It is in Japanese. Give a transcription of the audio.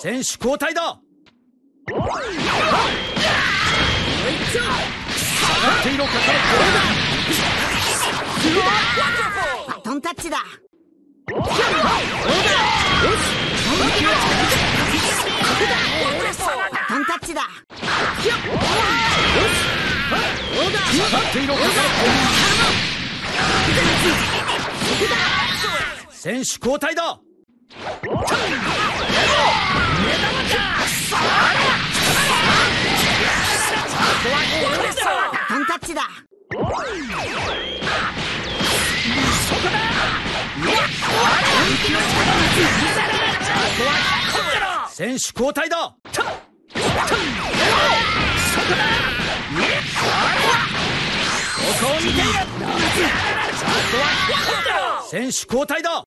選手交代だ。下がっていろ、カカロット。 バトンタッチだ。 バトンタッチだ。 下がっていろ、カカロット。選手交代だ。 バトンタッチだ。 選手交代だ。選手交代だ。